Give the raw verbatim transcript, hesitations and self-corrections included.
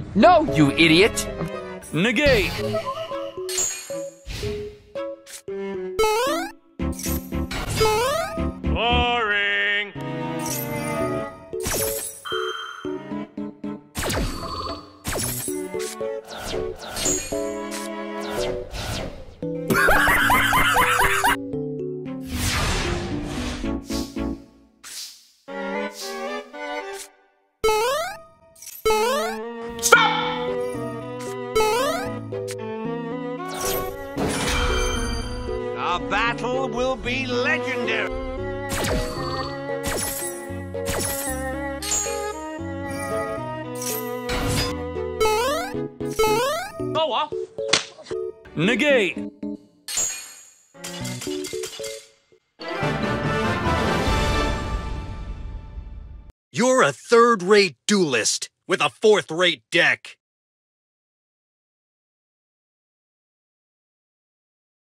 No, you idiot! Negate! Boring! Our battle will be legendary. Noah? Negate! You're a third-rate duelist with a fourth-rate deck.